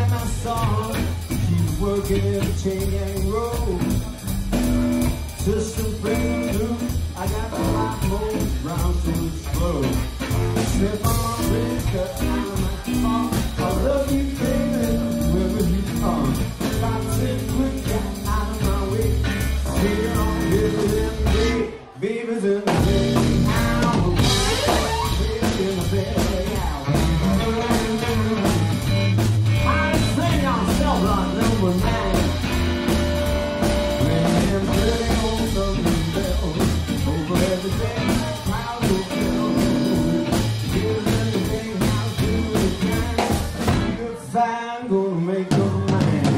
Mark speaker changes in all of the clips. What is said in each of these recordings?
Speaker 1: like my song. She's working in a chain gang road. System breaking through. I got the rock more round to explode. Slip on, break up out of my car. I love you, baby, wherever you come. Stop sitting quick, get out of my way. Stay on, baby's in the day. Baby's in the day. Baby's in the day. I sing on cell block number 9. Ringing pretty old Southern bells over everything. Proud to feel. Baby's in the day. How do we can? You're fine, gonna make them mine.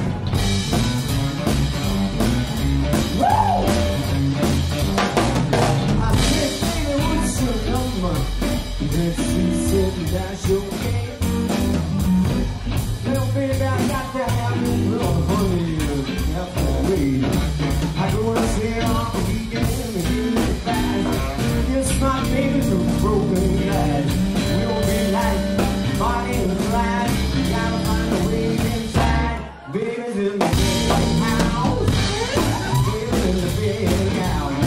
Speaker 1: Woo! I said, baby, what's your number? Then she said, that's your game. Little baby, I got to have you, little honey, have to wait. I go to see her on the weekend and give it fast. Yes, my baby's a broken glass. We'll be like Bonnie and Clyde. Gotta find a way inside. Baby's in the big house. Baby's in the big house.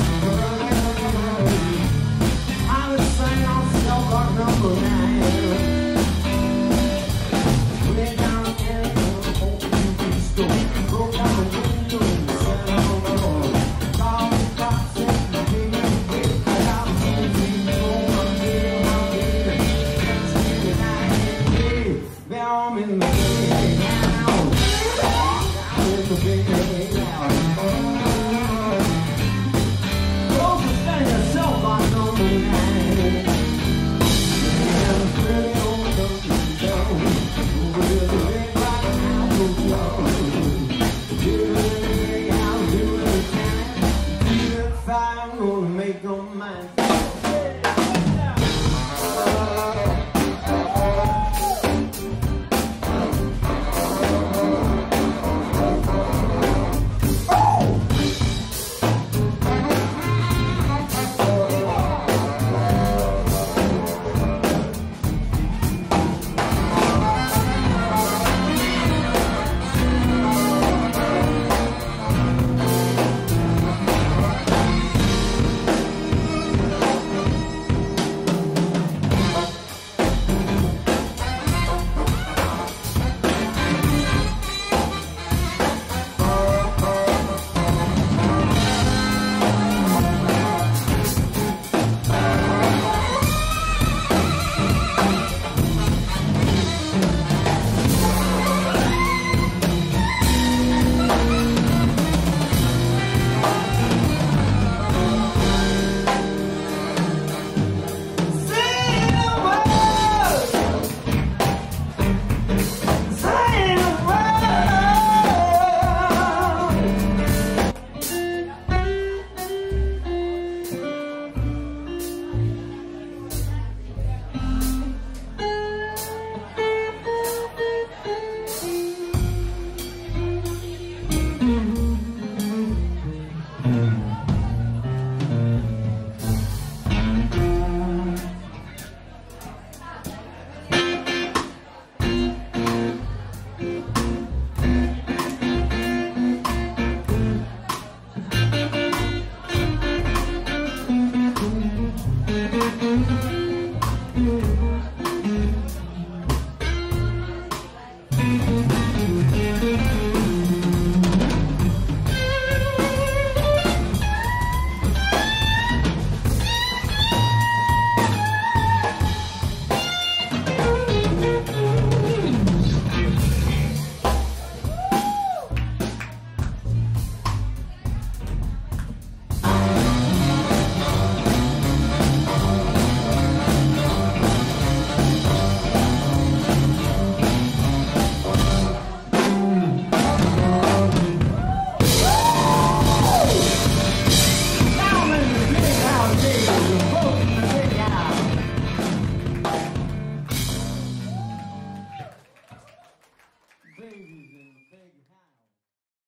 Speaker 1: I was singing on cell block number 9. Way down in the old UTube store. Broke down the window and sat on the floor. Called the cops and the baby wait. I got a music on my baby, my baby. Let's get it out and day. Now I'm in the big house. I'm in the big house. Those are staying cell block number 9. And a pretty old Southern bell over the big rock house of love. Doing the big house, doing the time. Even if I'm gonna make them mine. Babies in